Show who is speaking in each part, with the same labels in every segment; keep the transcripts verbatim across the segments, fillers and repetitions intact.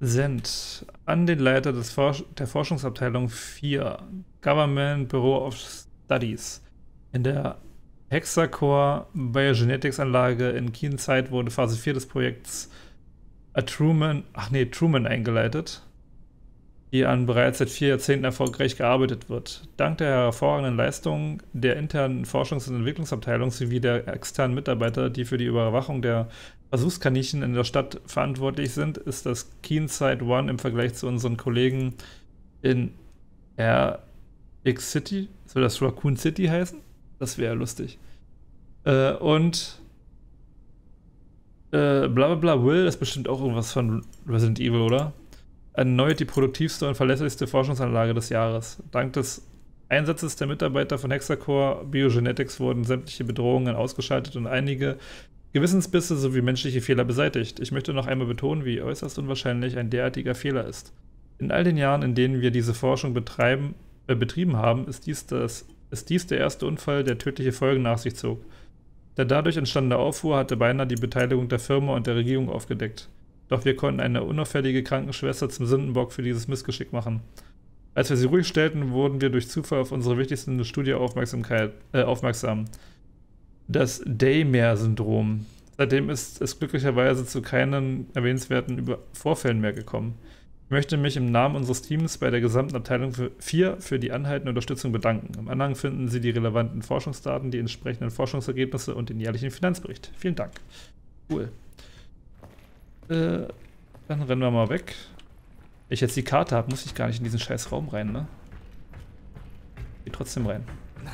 Speaker 1: Send an den Leiter des Forsch der Forschungsabteilung vier, Government Bureau of Studies. In der Hexacore Biogenetics Anlage in Kienzeit wurde Phase vier des Projekts A Truman, ach nee, Truman eingeleitet, die an bereits seit vier Jahrzehnten erfolgreich gearbeitet wird. Dank der hervorragenden Leistung der internen Forschungs- und Entwicklungsabteilung sowie der externen Mitarbeiter, die für die Überwachung der Versuchskaninchen in der Stadt verantwortlich sind, ist das Keenside One im Vergleich zu unseren Kollegen in R X City, soll das Raccoon City heißen? Das wäre lustig. Äh, und äh, bla bla bla Will, das ist bestimmt auch irgendwas von Resident Evil, oder? Erneut die produktivste und verlässlichste Forschungsanlage des Jahres. Dank des Einsatzes der Mitarbeiter von Hexacore Biogenetics wurden sämtliche Bedrohungen ausgeschaltet und einige Gewissensbisse sowie menschliche Fehler beseitigt. Ich möchte noch einmal betonen, wie äußerst unwahrscheinlich ein derartiger Fehler ist. In all den Jahren, in denen wir diese Forschung betreiben, äh, betrieben haben, ist dies, das, ist dies der erste Unfall, der tödliche Folgen nach sich zog. Der dadurch entstandene Aufruhr hatte beinahe die Beteiligung der Firma und der Regierung aufgedeckt. Doch wir konnten eine unauffällige Krankenschwester zum Sündenbock für dieses Missgeschick machen. Als wir sie ruhig stellten, wurden wir durch Zufall auf unsere wichtigste Studie Aufmerksamkeit, äh, aufmerksam. Das Daymare-Syndrom. Seitdem ist es glücklicherweise zu keinen erwähnenswerten Über Vorfällen mehr gekommen. Ich möchte mich im Namen unseres Teams bei der gesamten Abteilung vier für die anhaltende Unterstützung bedanken. Im Anhang finden Sie die relevanten Forschungsdaten, die entsprechenden Forschungsergebnisse und den jährlichen Finanzbericht. Vielen Dank. Cool. Äh, dann rennen wir mal weg. Wenn ich jetzt die Karte habe, muss ich gar nicht in diesen scheiß Raum rein, ne? Geh trotzdem rein.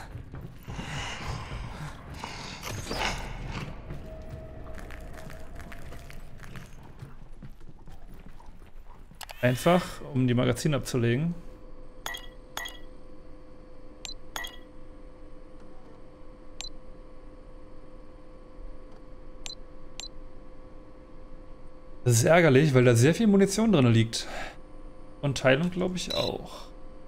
Speaker 1: Einfach, um die Magazine abzulegen. Das ist ärgerlich, weil da sehr viel Munition drin liegt. Und Teilung, glaube ich, auch.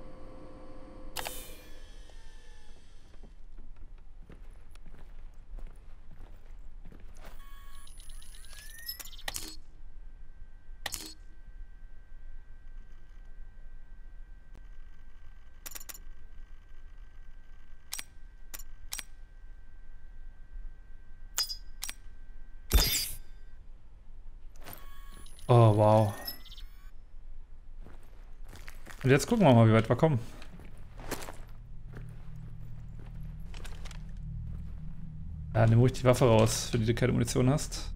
Speaker 1: Oh, wow. Und jetzt gucken wir mal, wie weit wir kommen. Ja, nimm ruhig die Waffe raus, für die du keine Munition hast.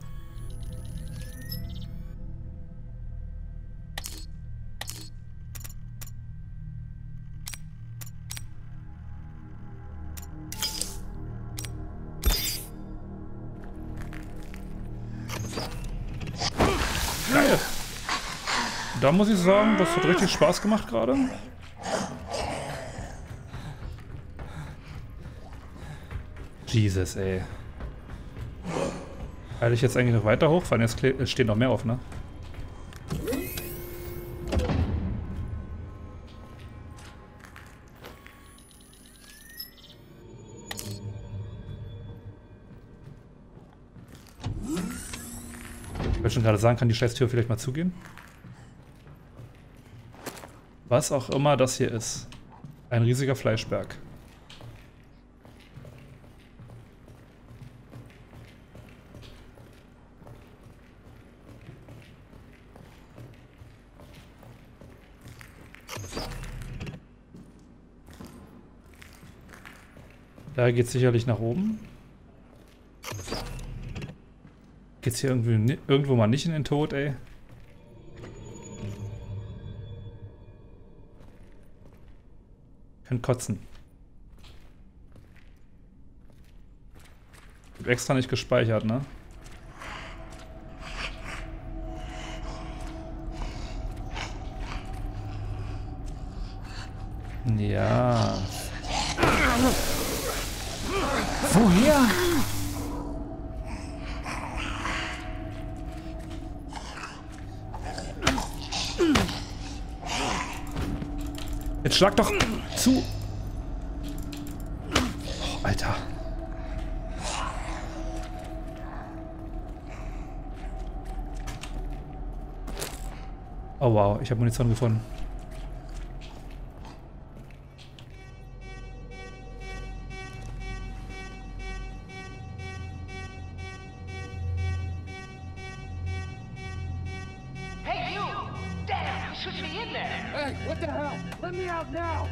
Speaker 1: Geil. Da muss ich sagen, das hat richtig Spaß gemacht gerade. Jesus, ey. Halte ich jetzt eigentlich noch weiter hochfahren? Jetzt steht noch mehr auf, ne? Ich wollte schon gerade sagen, kann die scheiß Tür vielleicht mal zugehen? Was auch immer das hier ist. Ein riesiger Fleischberg. Da geht es sicherlich nach oben. Geht's hier irgendwie irgendwo mal nicht in den Tod, ey? Könnt kotzen. Ich hab extra nicht gespeichert, ne? Ja. Woher? Jetzt schlag doch zu. Oh, Alter. Oh wow, ich habe Munition gefunden.
Speaker 2: Hey, you! Damn, you should be in there!
Speaker 3: Hey, what the hell? Let me out now!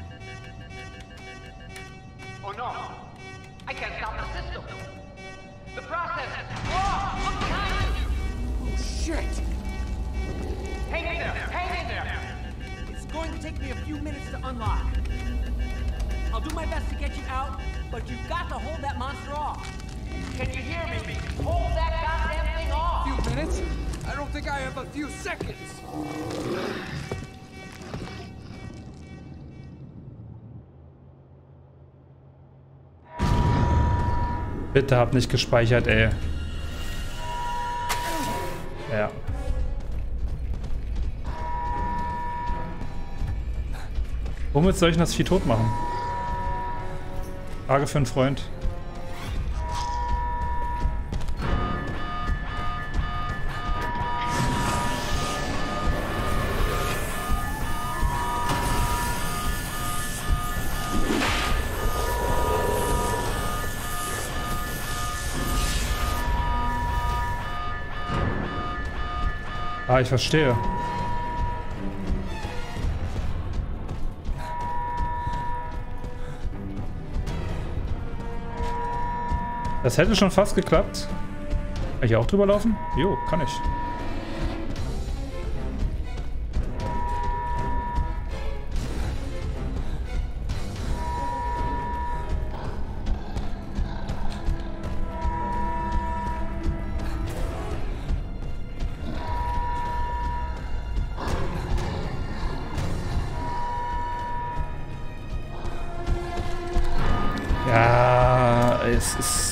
Speaker 2: Oh no! I can't stop the system! The process! Oh, look behind you!
Speaker 3: Oh, shit!
Speaker 2: Hang in there! Hang in there!
Speaker 3: It's going to take me a few minutes to unlock. I'll do my best to get you out, but you've got to hold that monster off.
Speaker 2: Can you hear me? Hold that goddamn thing off!
Speaker 3: Few minutes? I don't think I have a few seconds.
Speaker 1: Bitte hab nicht gespeichert, ey. Ja. Womit soll ich denn das Vieh tot machen? Frage für einen Freund. Ah, ich verstehe. Das hätte schon fast geklappt. Kann ich auch drüber laufen? Jo, kann ich. Ja, es ist...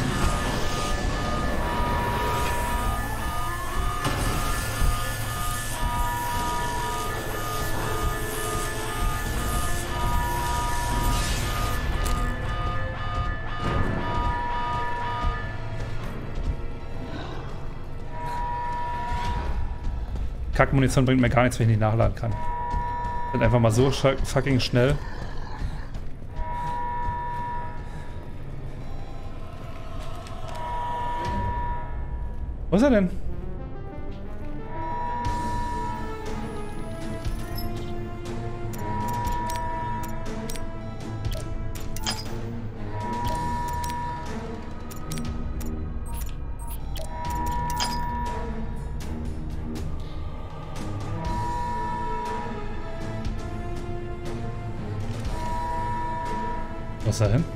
Speaker 1: Kackmunition bringt mir gar nichts, wenn ich nicht nachladen kann. Sind einfach mal so fucking schnell. Wo ist er denn? Wo ist er hin?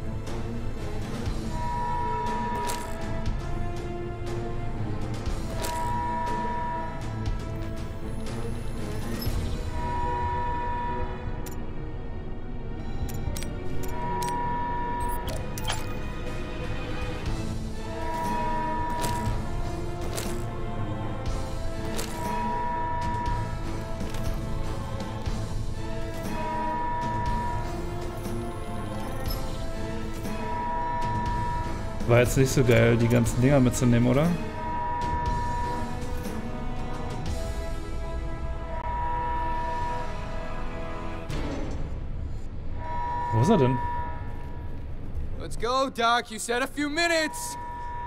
Speaker 1: War jetzt nicht so geil, die ganzen Dinger mitzunehmen, oder? Wo ist er denn?
Speaker 3: Let's go, Doc. You said a few minutes.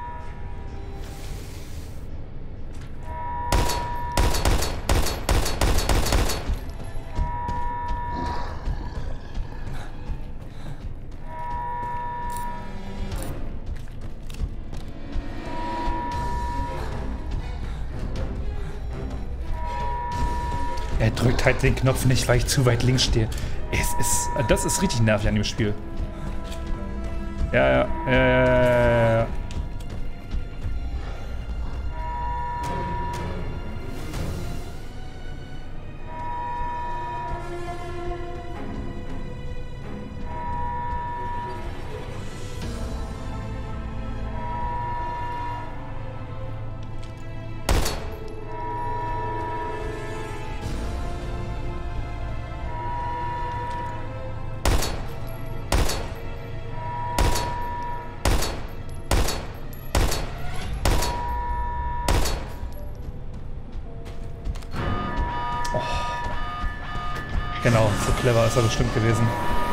Speaker 1: Er drückt halt den Knopf nicht, weil ich zu weit links stehe. Es ist, das ist richtig nervig an dem Spiel. Ja, ja, ja, ja, ja, ja. Genau, so clever ist er bestimmt gewesen.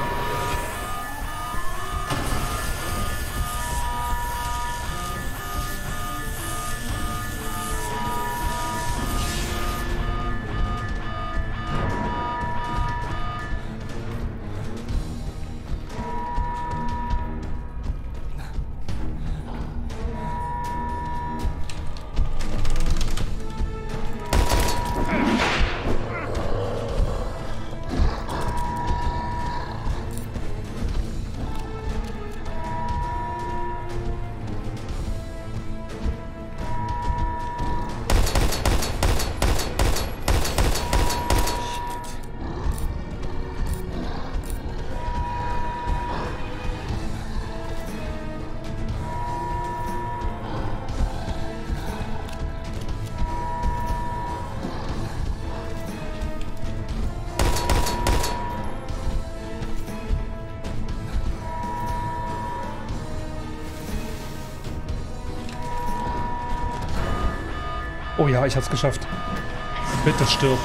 Speaker 1: Oh ja, ich hab's geschafft. Bitte stirb.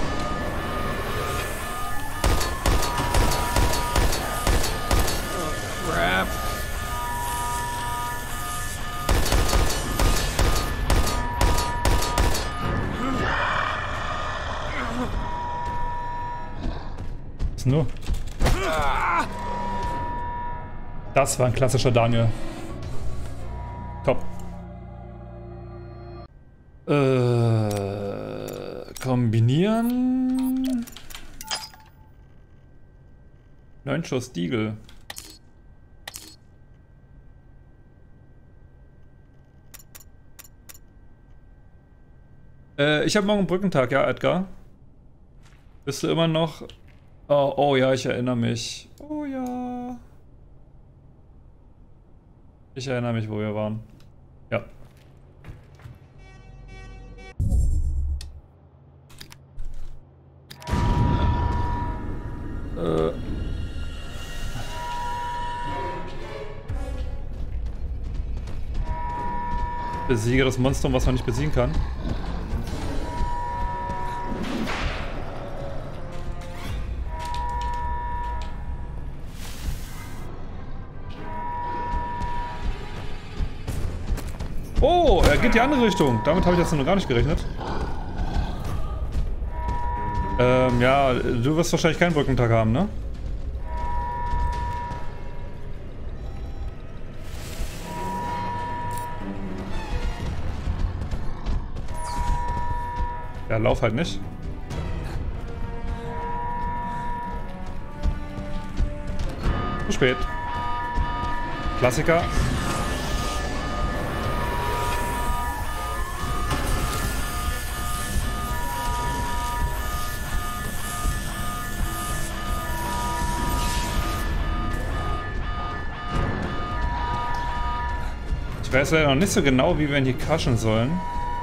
Speaker 4: Oh, crap.
Speaker 1: Was nur? Das war ein klassischer Daniel. Top. Äh, kombinieren. Neun Schuss Deagle. Äh, ich habe morgen Brückentag, ja, Edgar. Bist du immer noch... Oh, oh ja, ich erinnere mich. Oh ja. Ich erinnere mich, wo wir waren. Ja. Äh. Besiege das Monster, was man nicht besiegen kann. Oh, er geht die andere Richtung. Damit habe ich jetzt noch gar nicht gerechnet. Ähm, ja, du wirst wahrscheinlich keinen Brückentag haben, ne? Ja, lauf halt nicht. Zu spät. Klassiker. Ich weiß leider noch nicht so genau, wie wir ihn hier crashen sollen.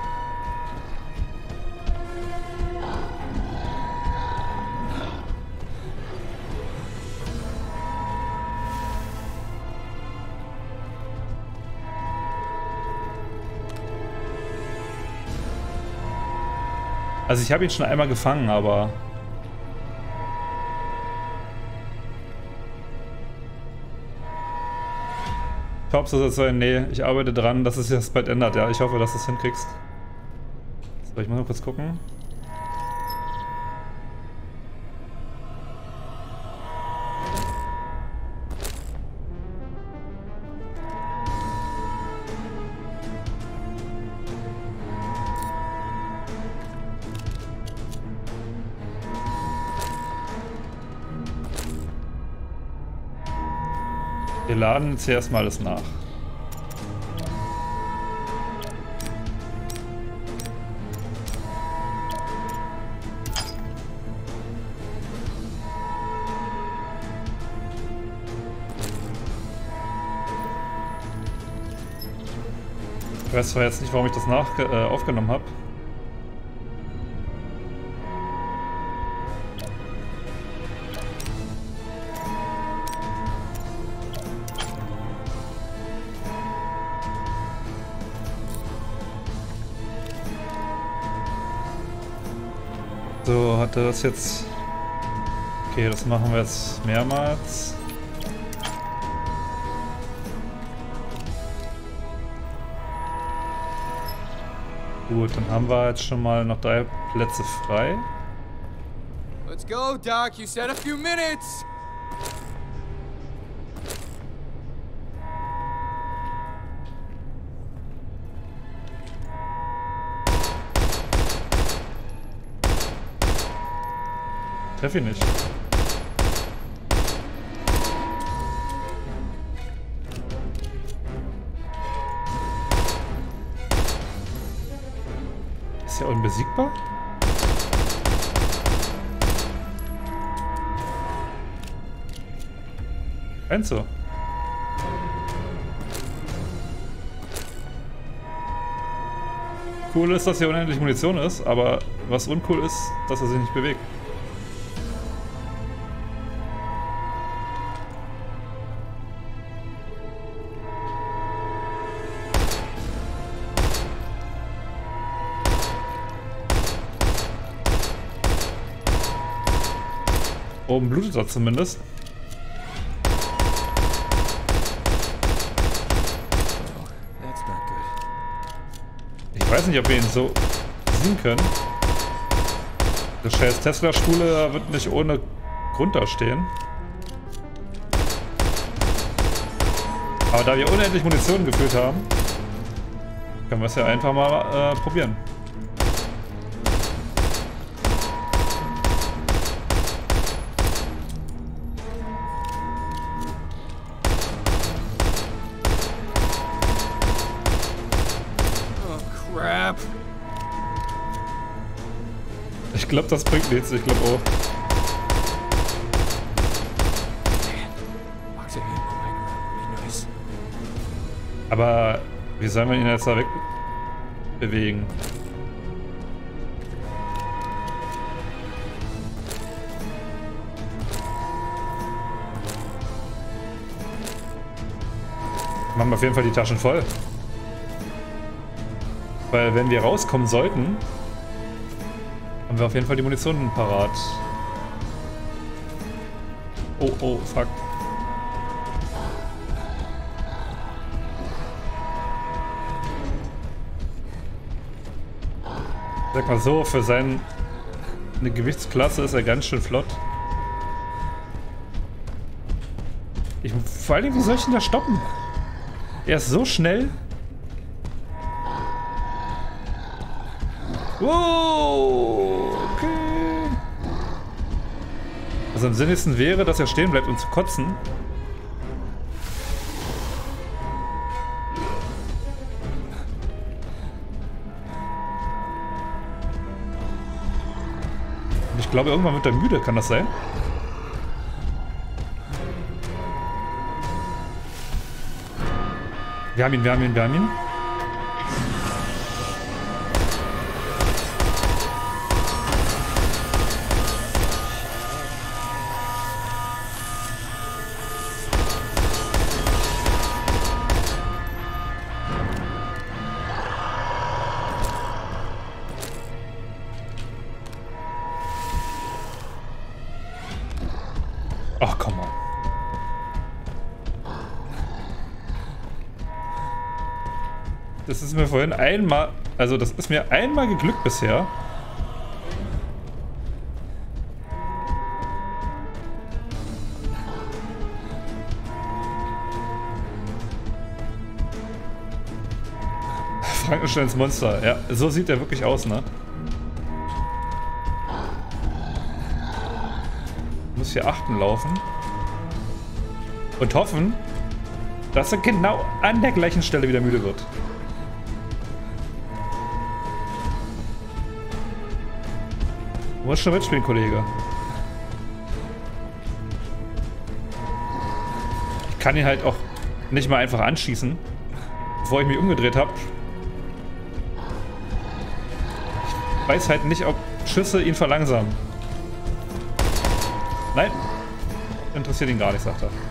Speaker 1: Also ich habe ihn schon einmal gefangen, aber... Top, so soll es sein. Nee, ich arbeite dran, dass es sich das bald ändert. Ja, ich hoffe, dass du es hinkriegst. So, ich muss mal kurz gucken. Wir laden jetzt erstmal alles nach. Ich weiß zwar jetzt nicht, warum ich das nach äh, aufgenommen habe. So, hat er das jetzt... Okay, das machen wir jetzt mehrmals. Gut, dann haben wir jetzt schon mal noch drei Plätze frei.
Speaker 4: Let's go, Doc. You said a few minutes.
Speaker 1: Treff ihn nicht. Ist er unbesiegbar? Enzo. Cool ist, dass hier unendlich Munition ist, aber was uncool ist, dass er sich nicht bewegt. Oben blutet er zumindest. Ich weiß nicht, ob wir ihn so ziehen können. Das scheiß Tesla-Spule wird nicht ohne Grund da stehen. Aber da wir unendlich Munition gefüllt haben, können wir es ja einfach mal äh, probieren. Ich glaube, das bringt nichts. Ich glaube auch. Aber wie sollen wir ihn jetzt da wegbewegen? Machen wir auf jeden Fall die Taschen voll. Weil wenn wir rauskommen sollten, haben wir auf jeden Fall die Munition parat. Oh, oh, fuck. Sag mal so, für seine Gewichtsklasse ist er ganz schön flott. Ich, vor allem, wie soll ich ihn da stoppen? Er ist so schnell. Wow, okay. Also am sinnigsten wäre, dass er stehen bleibt, um zu kotzen. Ich glaube, irgendwann wird er müde, kann das sein? Wir haben ihn, wir haben ihn, wir haben ihn. Ach, komm mal. Das ist mir vorhin einmal, also das ist mir einmal geglückt bisher. Frankensteins Monster, ja, so sieht er wirklich aus, ne? Muss hier achten laufen und hoffen, dass er genau an der gleichen Stelle wieder müde wird. Du musst schon mitspielen, Kollege. Ich kann ihn halt auch nicht mal einfach anschießen, bevor ich mich umgedreht habe. Ich weiß halt nicht, ob Schüsse ihn verlangsamen. Nein, interessiert ihn gar nicht, sagt er.